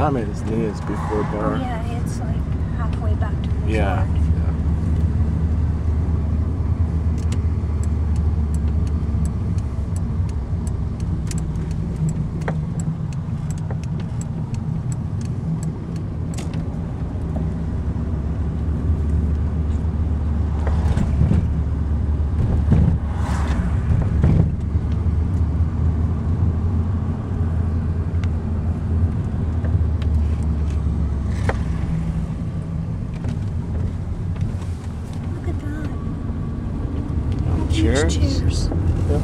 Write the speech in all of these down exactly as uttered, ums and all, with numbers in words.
I'm at his knees before bar. Oh, yeah, it's like halfway back to the resort. Yeah. Cheers. Cheers. Yeah.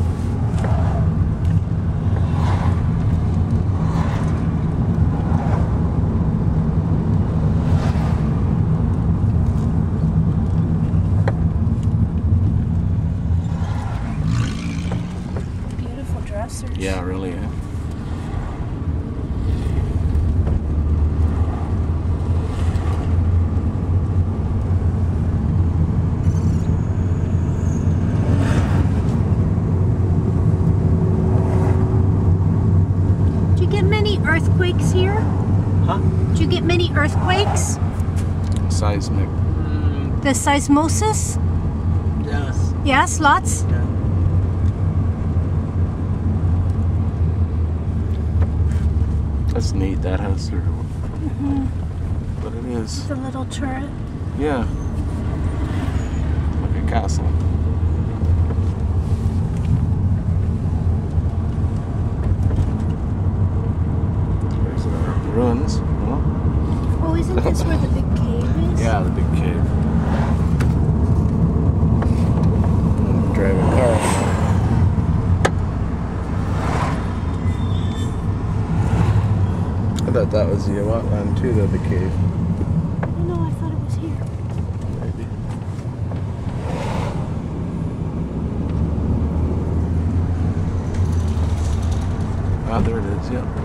Beautiful dressers. Yeah, really. Yeah. Earthquakes here? Huh? Did you get many earthquakes? Seismic. Mm, The seismosis? yes. Yes, lots? Yeah. That's neat, that house or Mm-hmm. but it is. The little turret. Yeah. Like a castle. Ruins. Huh? Oh, isn't this where the big cave is? Yeah, the big cave. I'm driving car. I thought that was the Awatland too, though, the cave. Oh, no, I thought it was here. Maybe. Ah, there it is, yeah.